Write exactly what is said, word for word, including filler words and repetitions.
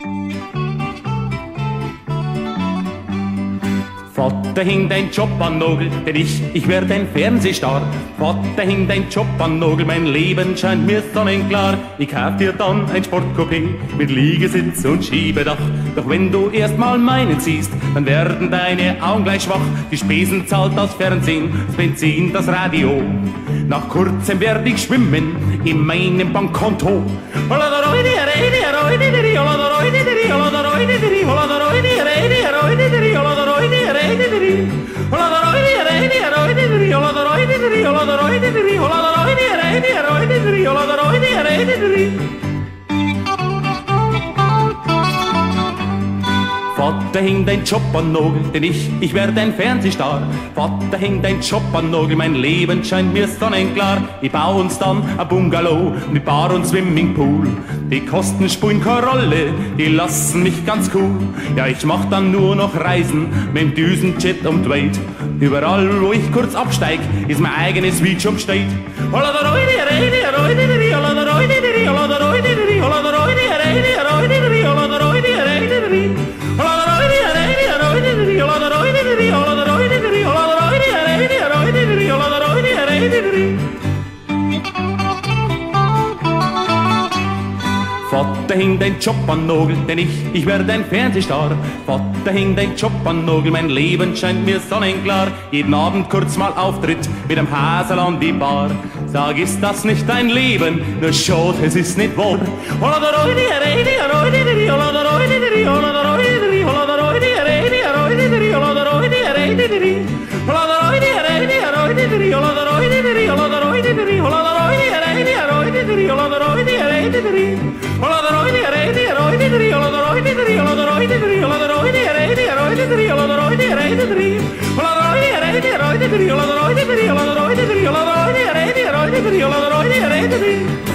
Vater, hing dein Job an Nagel, denn ich, ich werd ein Fernsehstar. Vater, hing dein Job an Nagel, mein Leben scheint mir sonnenklar. Ich kauf dir dann ein Sportcoupé mit Liegesitz und Schiebedach. Doch wenn du erst mal meinen siehst, dann werden deine Augen gleich schwach. Die Spesen zahlt das Fernsehen, das Benzin, das Radio. Nach kurzem werd ich schwimmen in meinem Bankkonto. Vater, hing dein Job an Nagel, denn ich, ich werd ein Fernsehstar. Vater, hing dein Job an Nagel, mein Leben scheint mir sonnenklar. Ich bau uns dann ein Bungalow mit Bar und Swimmingpool. Die Kosten spielen keine Rolle, die lassen mich ganz cool. Ja, ich mach dann nur noch Reisen mit dem Düsenjet um die Welt. Überall, wo ich kurz absteig, ist mein eigenes Suite schon steht. Vater, hing dein Job an Nagel, denn ich, ich werd ein Fernsehstar. Vater, hing dein Job an Nagel, mein Leben scheint mir sonnenklar. Jeden Abend kurz mal Auftritt mit dem Hasel an die Bar. Sag, ist das nicht dein Leben? Nur schade, es ist nicht wahr. Hola,